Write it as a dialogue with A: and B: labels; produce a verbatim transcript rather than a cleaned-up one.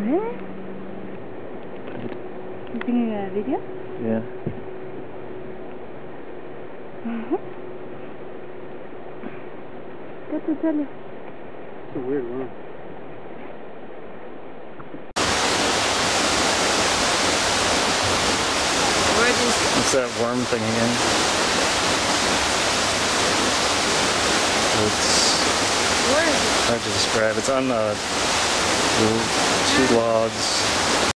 A: What? You thinking of a video?
B: Yeah.
A: Uh-huh. Go to tell you.
C: It's a weird one.
B: What's that worm thing again? It's
A: Where is it?
B: hard to describe. It's on the, the two logs.